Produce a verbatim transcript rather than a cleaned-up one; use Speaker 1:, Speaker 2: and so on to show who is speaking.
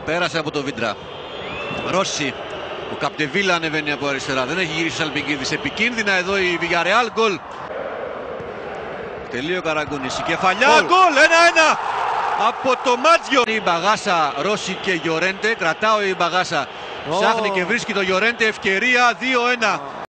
Speaker 1: Πέρασε από το Βίντρα. Ρώση. Ο Καπτεβίλα ανεβαίνει από αριστερά. Δεν έχει γυρίσει ο Σαλπικίδης. Επικίνδυνα εδώ η Villarreal. Γκολ. Τελείω Καραγκούνης. Η κεφαλιά. Γκολ. ένα-ένα. Από το Μάτζιο. Η Μπαγάσα, Ρώση και Γιορέντε. Κρατάω η Μπαγάσα. Oh. Ψάχνει και βρίσκει το Γιορέντε. Ευκαιρία. δύο ένα.